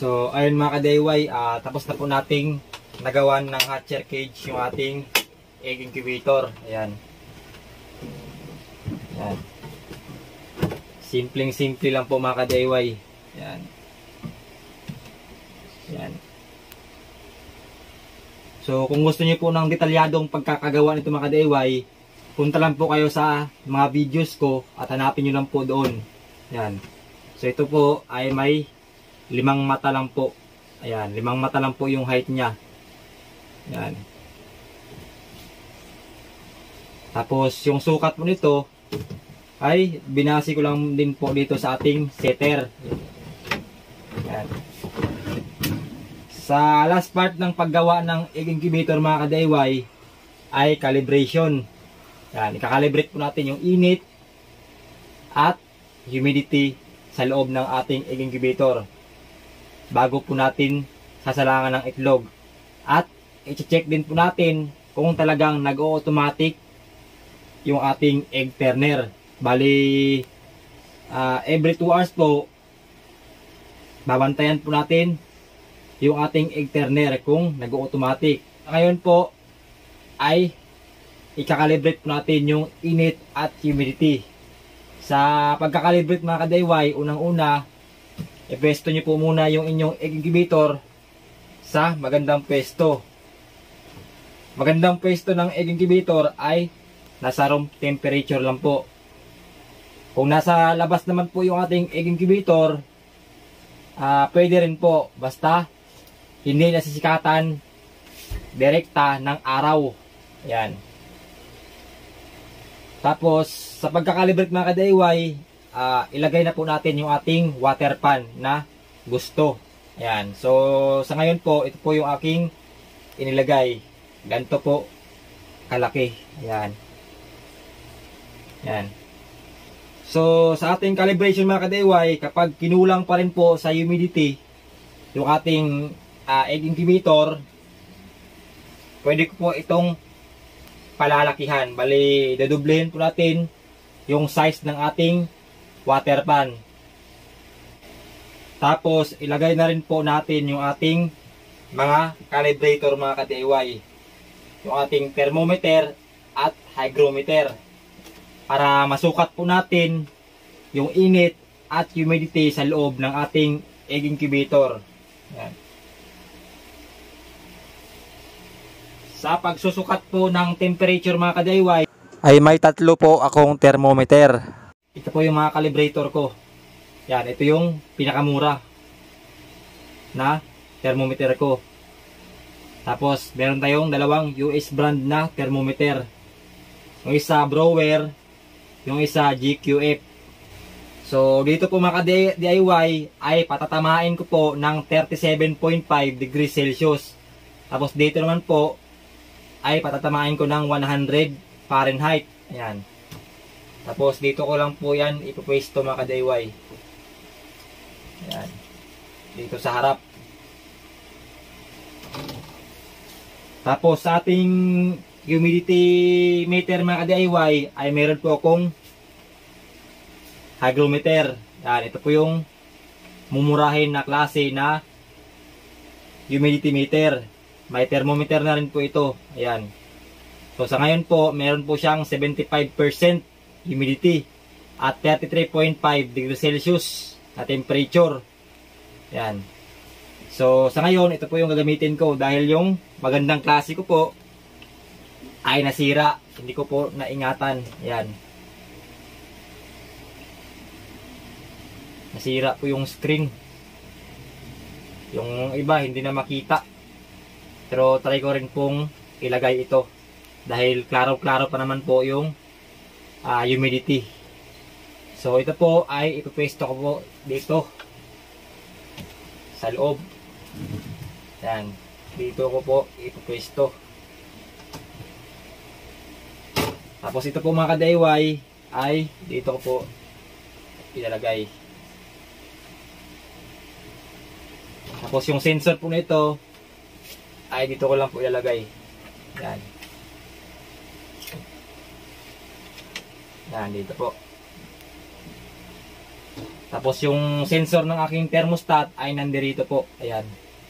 So, ayun mga ka-DIY, tapos na po nating nagawan ng hatcher cage yung ating egg incubator. Ayan. Ayan. Simpleng-simple lang po mga ka-DIY. Ayan. Ayan. So, kung gusto niyo po ng detalyadong pagkakagawa nito mga ka-DIY, punta lang po kayo sa mga videos ko at hanapin nyo lang po doon. Ayan. So, ito po ay may 5 mata lang po. Ayan, 5 mata lang po yung height niya. Ayan. Tapos, yung sukat po nito ay binasi ko lang din po dito sa ating setter. Ayan. Sa last part ng paggawa ng egg incubator mga ka-DIY ay calibration. Yan, ikakalibrate po natin yung init at humidity sa loob ng ating egg incubator bago po natin sasalangan ng itlog. At i-check din po natin kung talagang nag-o-automatic yung ating egg turner. Bali, every 2 hours po babantayan po natin yung ating egg turner kung nag-automatic. Ngayon po ay ikakalibrate po natin yung init at humidity. Sa pagkakalibrate mga ka-DIY, unang-una, ipwesto nyo po muna yung inyong egg incubator sa magandang pwesto. Magandang pwesto ng egg incubator ay nasa room temperature lang po. Kung nasa labas naman po yung ating egg incubator, pwede rin po, basta hindi nasisikatan direkta ng araw. Ayan. Tapos, sa pagkakalibrate mga ka-DIY, ilagay na po natin yung ating water pan na gusto. Ayan. So, sa ngayon po, ito po yung aking inilagay. Ganito po kalaki. Ayan. Ayan. So, sa ating calibration mga ka-DIY, kapag kinulang pa rin po sa humidity yung ating egg incubator, pwede ko po itong palalakihan. Bali, dadublehin po natin yung size ng ating water pan. Tapos, ilagay na rin po natin yung ating mga calibrator mga ka-DIY. Yung ating thermometer at hygrometer. Para masukat po natin yung init at humidity sa loob ng ating egg incubator. Yan. Sa pagsusukat po ng temperature mga ka-DIY, ay may 3 po akong thermometer. Ito po yung mga calibrator ko. Yan, ito yung pinakamura na thermometer ko. Tapos, meron tayong 2 US brand na thermometer. Yung isa Brower, yung isa GQF. So, dito po mga ka-DIY ay patatamain ko po ng 37.5 degrees Celsius. Tapos, dito naman po ay patatamain ko ng 100 Fahrenheit. Ayan. Tapos dito ko lang po yan ipupwesto mga ka-DIY. Ayan. Dito sa harap. Tapos sa ating humidity meter mga ka-DIY ay meron po akong hygrometer. Ayan. Ito po yung mumurahin na klase na humidity meter. May thermometer na rin po ito. Ayan. So sa ngayon po, meron po siyang 75% humidity at 33.5 degrees Celsius na temperature. Ayan. So sa ngayon, ito po yung gagamitin ko dahil yung magandang klase ko po ay nasira. Hindi ko po naingatan. Ayan. Nasira po yung screen. Yung iba hindi na makita. Pero try ko rin pong ilagay ito. Dahil klaro-klaro pa naman po yung humidity. So ito po ay ipupwesto ko po dito. Sa loob. Yan. Dito ko po ipupwesto. Tapos ito po mga ka-DIY ay dito ko po ilalagay. Tapos yung sensor po nito ay dito ko lang po ilalagay. Yan. Yan, dito po. Tapos yung sensor ng aking thermostat ay nandirito po. Ayan.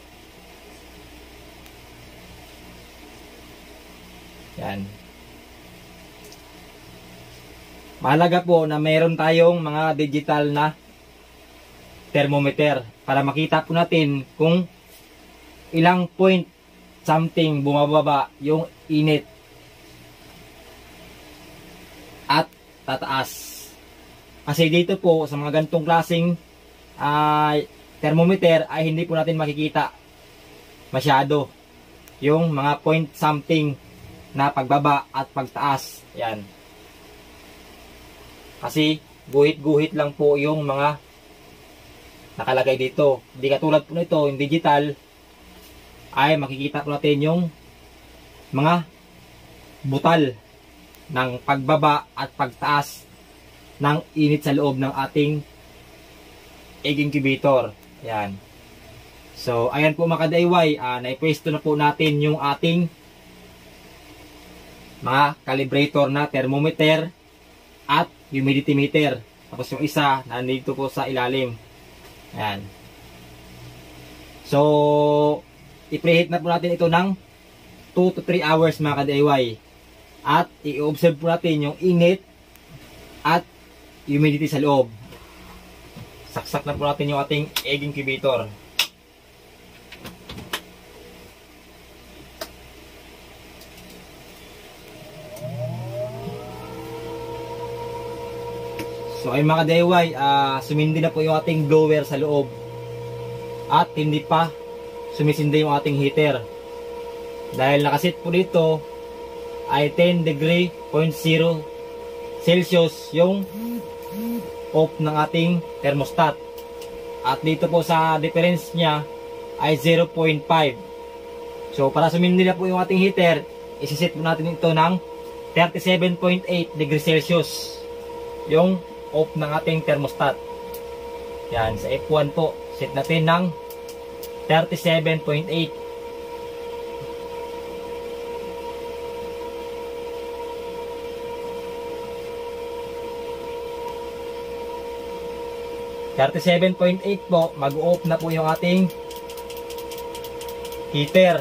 Yan. Mahalaga po na mayroon tayong mga digital na thermometer para makita po natin kung ilang point something bumababa yung init at tataas. Kasi dito po sa mga ganitong klaseng thermometer ay hindi po natin makikita masyado yung mga point something na pagbaba at pagtaas. Yan. Kasi guhit-guhit lang po yung mga nakalagay dito. Hindi katulad po nito, yung digital, ay makikita po natin yung mga butal ng pagbaba at pagtaas ng init sa loob ng ating egg incubator. Ayan. So, ayan po mga ka-DIY, naipwesto na po natin yung ating mga calibrator na thermometer at humidity meter. Tapos yung isa, nandito po sa ilalim. Ayan. So, i-preheat na po natin ito ng 2 to 3 hours mga ka-DIY. At i-observe po natin yung init at humidity sa loob. Saksak na po natin yung ating egg incubator. So ay mga ka-DIY, sumindi na po yung ating blower sa loob. At hindi pa sumisindi yung ating heater. Dahil nakasit po dito ay 10 degree 0.0 Celsius yung off ng ating thermostat. At dito po sa difference niya ay 0.5. So para sumindi na po yung ating heater, isiset po natin ito ng 37.8 degree Celsius yung off ng ating thermostat. Yan, sa F1 po, set natin ng 37.8. po, mag-off na po yung ating heater.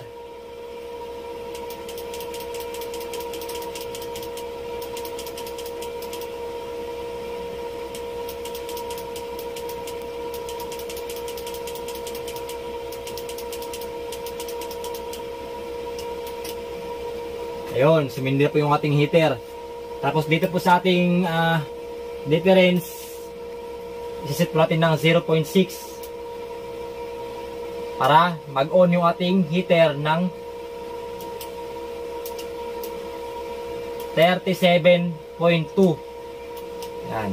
Ayun, sumindi na po yung ating heater. Tapos dito po sa ating difference, isiset po natin ng 0.6 para mag-on yung ating heater ng 37.2. Yan.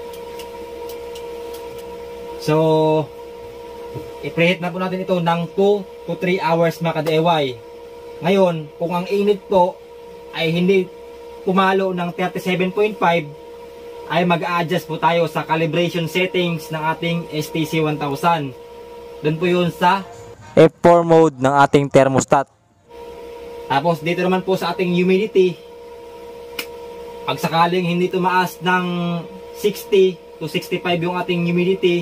So, i-preheat na po natin ito ng 2 to 3 hours mga ka-DIY. Ngayon, kung ang init po ay hindi pumalo ng 37.5, ay mag-a-adjust po tayo sa calibration settings ng ating STC1000. Doon po yun sa F4 mode ng ating thermostat. Tapos dito naman po sa ating humidity, pag sakaling hindi tumaas ng 60 to 65 yung ating humidity,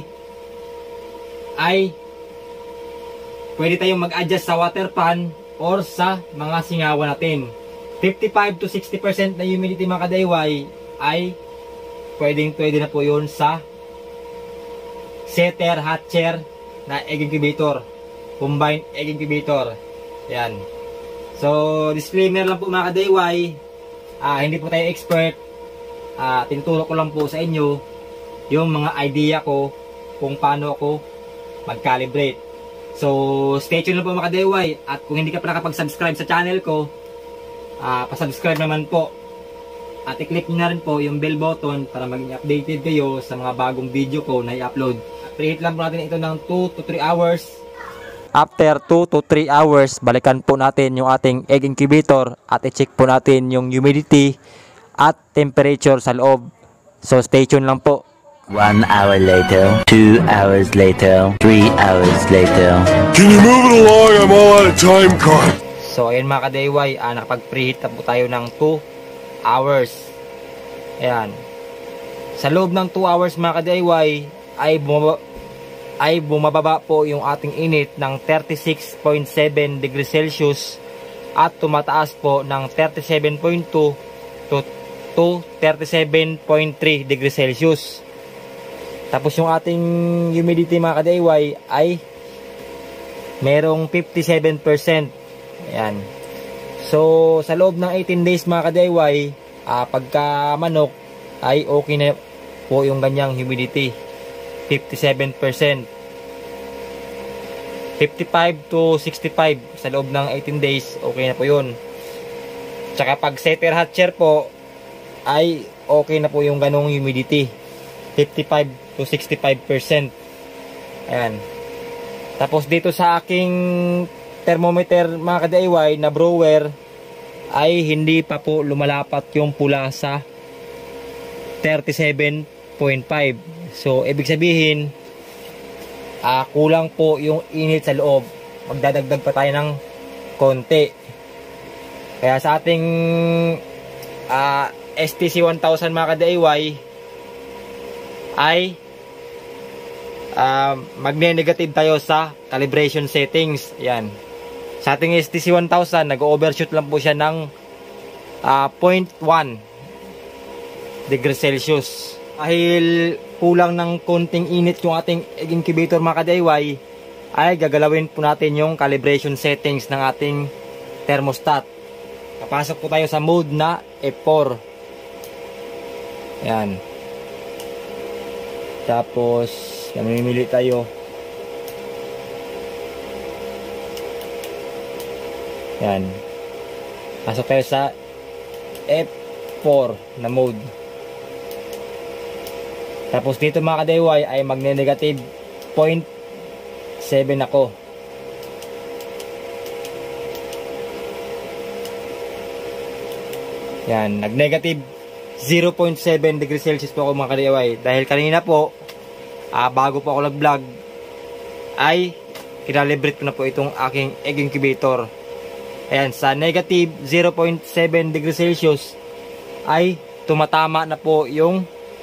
ay pwede tayong mag-adjust sa water pan or sa mga singawan natin. 55 to 60% na humidity mga ka-DIY ay pwede na po yun sa setter hatcher na egg incubator, combined egg incubator. Yan. So disclaimer lang po mga ka-DIY, hindi po tayo expert. Tinuturo ko lang po sa inyo yung mga idea ko kung paano ako mag-calibrate. So stay tuned lang po mga ka-DIY, at kung hindi ka pa nakapag-subscribe sa channel ko, pa-subscribe naman po. At i-click nyo na rin po yung bell button para maging updated kayo sa mga bagong video ko na i-upload. Preheat lang po natin ito ng 2 to 3 hours. After 2 to 3 hours, balikan po natin yung ating egg incubator at i-check po natin yung humidity at temperature sa loob. So stay tuned lang po. 1 hour later, 2 hours later, 3 hours later. Can you move it along? I'm all out of time card. So ayun mga ka-DIY, nakapag-preheat na po tayo ng 2 hours. Ayan. Sa loob ng 2 hours mga ka-DIY, ay bumababa po yung ating init ng 36.7 degrees Celsius at tumataas po ng 37.2 to 37.3 degrees Celsius. Tapos yung ating humidity mga ka-DIY ay merong 57%. Ayan. So sa loob ng 18 days mga ka-DIY, pagka manok ay okay na po yung ganyang humidity. 57%. 55 to 65 sa loob ng 18 days, okay na po yun. Tsaka pag setter hatcher po ay okay na po yung ganong humidity, 55 to 65%. Ayan. Tapos dito sa aking thermometer mga ka-DIY na brewer ay hindi pa po lumalapat yung pula sa 37.5. So ibig sabihin kulang po yung init sa loob. Magdadagdag pa tayo ng konti. Kaya sa ating STC 1000 mga ka-DIY ay magne-negative tayo sa calibration settings. Yan. Sa ating STC 1000 nag-overshoot lang po siya ng 0.1 degrees Celsius. Dahil kulang ng konting init yung ating egg incubator mga ka-DIY, ay gagalawin po natin yung calibration settings ng ating thermostat. Papasok po tayo sa mode na F4. Ayan. Tapos namimili tayo. Ayan. Pasok tayo sa F4 na mode. Tapos dito mga ka-DIY ay magne-negative 0.7 ako. Yan, nag-negative 0.7 degrees Celsius po ako mga ka-DIY. Dahil kanina po, bago po ako nag-vlog, ay kinalibrate ko na po itong aking egg incubator. Ayan, sa negative 0.7 degrees Celsius ay tumatama na po yung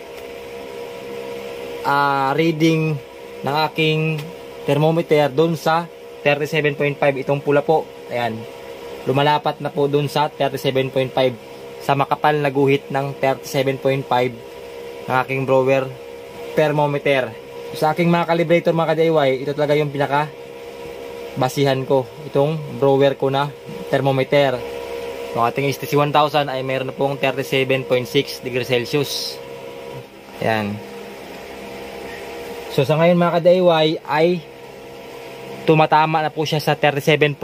reading ng aking thermometer doon sa 37.5. Itong pula po, ayan, lumalapat na po doon sa 37.5 sa makapal na guhit ng 37.5 ng aking brewer thermometer. Sa aking mga calibrator mga ka-DIY, ito talaga yung pinaka basihan ko, itong brewer ko na thermometer. Yung ating STC 1000 ay mayroon na pong 37.6 degrees Celsius. Ayan. So sa ngayon mga ka-DIY ay tumatama na po siya sa 37.5.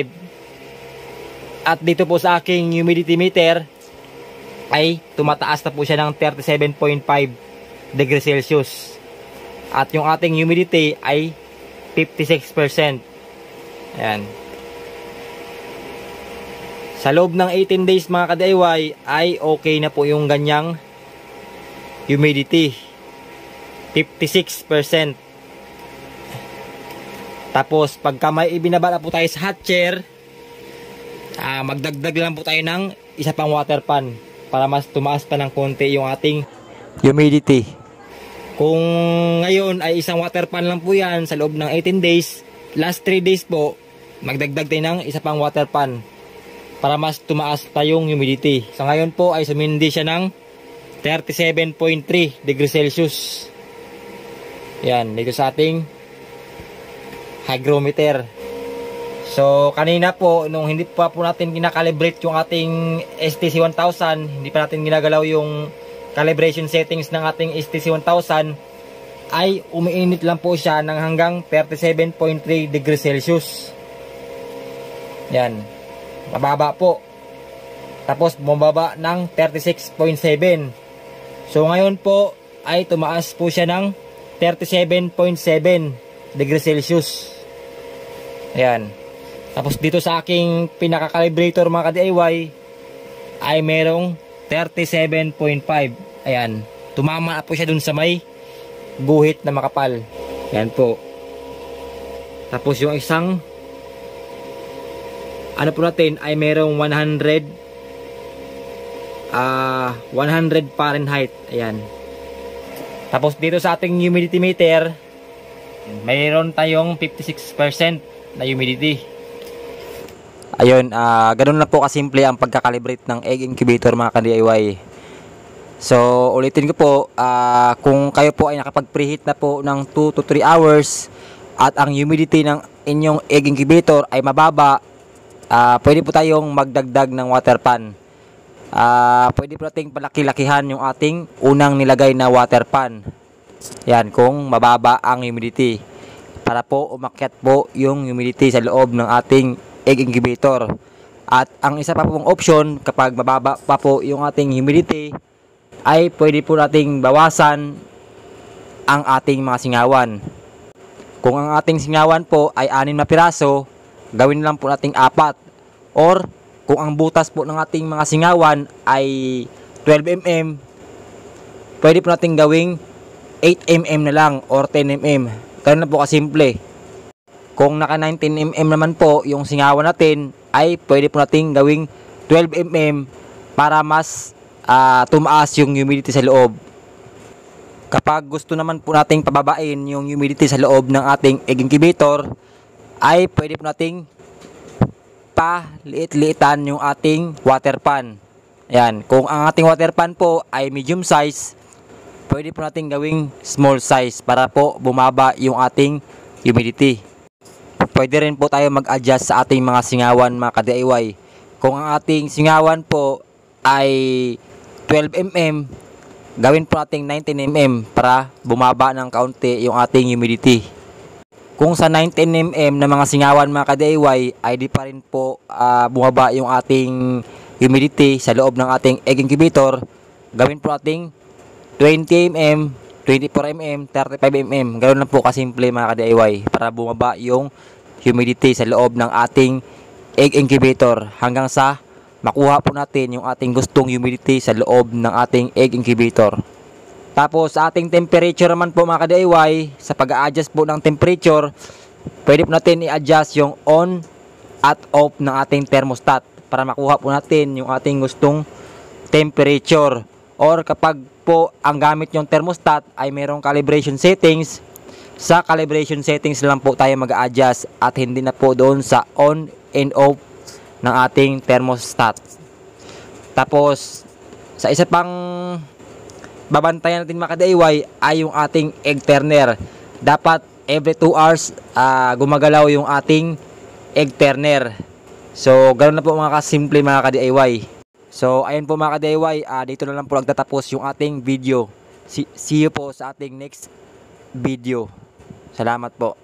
At dito po sa aking humidity meter ay tumataas na po siya ng 37.5 degrees Celsius. At yung ating humidity ay 56%. Ayan. Sa loob ng 18 days mga ka-DIY ay okay na po yung ganyang humidity. 56%. Tapos pagka may ibinaba na po tayo sa hatcher, magdagdag lang po tayo ng isa pang water pan para mas tumaas pa ng konti yung ating humidity. Kung ngayon ay isang water pan lang po yan sa loob ng 18 days, last 3 days po magdagdag tayo ng isa pang water pan para mas tumaas pa yung humidity. So ngayon po ay sumindi siya ng 37.3 degrees Celsius. Yan, dito sa ating hygrometer. So kanina po, nung hindi pa po natin kinakalibrate yung ating STC 1000, hindi pa natin ginagalaw yung calibration settings ng ating STC 1000, ay umiinit lang po siya ng hanggang 37.3 degrees Celsius. Yan, mababa po. Tapos bumaba ng 36.7. So ngayon po ay tumaas po siya ng 37.7 degrees Celsius. Ayan. Tapos dito sa aking pinaka-calibrator mga ka-DIY ay merong 37.5. Ayan. Tumama po siya dun sa may guhit na makapal. Ayan po. Tapos yung isang ano po natin ay merong 100 Fahrenheit. Ayan. Tapos dito sa ating humidity meter, mayroon tayong 56% na humidity. Ayun, ganun lang po kasimple ang pagkakalibrate ng egg incubator mga ka-DIY. So, ulitin ko po, kung kayo po ay nakapag-preheat na po ng 2 to 3 hours at ang humidity ng inyong egg incubator ay mababa, pwede po tayong magdagdag ng water pan. Pwede po nating palaki-lakihan yung ating unang nilagay na water pan. Yan, kung mababa ang humidity. Para po umakyat po yung humidity sa loob ng ating egg incubator. At ang isa pa pong option, kapag mababa pa po yung ating humidity, ay pwede po nating bawasan ang ating mga singawan. Kung ang ating singawan po ay 6 na piraso, gawin lang po nating 4. Or kung ang butas po ng ating mga singawan ay 12 mm, pwede po nating gawing 8 mm na lang or 10 mm. Ganun na po kasimple. Kung naka 19 mm naman po yung singawan natin, ay pwede po nating gawing 12 mm para mas tumaas yung humidity sa loob. Kapag gusto naman po nating pababain yung humidity sa loob ng ating egg incubator, ay pwede po nating paliit-liitan yung ating water pan. Ayan, kung ang ating water pan po ay medium size, pwede po natin gawing small size para po bumaba yung ating humidity. Pwede rin po tayo mag-adjust sa ating mga singawan mga ka-DIY. Kung ang ating singawan po ay 12 mm, gawin po natin 19 mm para bumaba ng kaunti yung ating humidity. Kung sa 19 mm na mga singawan mga ka-DIY ay di pa rin po bumaba yung ating humidity sa loob ng ating egg incubator, gawin po natin 20 mm, 24 mm, 35 mm. Ganoon lang po kasimple mga ka-DIY para bumaba yung humidity sa loob ng ating egg incubator hanggang sa makuha po natin yung ating gustong humidity sa loob ng ating egg incubator. Tapos sa ating temperature naman po mga ka-DIY, sa pag-a-adjust po ng temperature, pwede po natin i-adjust yung on at off ng ating thermostat para makuha po natin yung ating gustong temperature. Or kapag po ang gamit yung thermostat ay mayroong calibration settings, sa calibration settings lang po tayo mag-a-adjust at hindi na po doon sa on and off ng ating thermostat. Tapos sa isa pang babantayan natin mga ka-DIY ay yung ating egg turner. Dapat every 2 hours gumagalaw yung ating egg turner. So ganoon na po mga kasimple mga ka-DIY. So ayun po mga ka-DIY, dito na lang po nagtatapos yung ating video. See you po sa ating next video. Salamat po.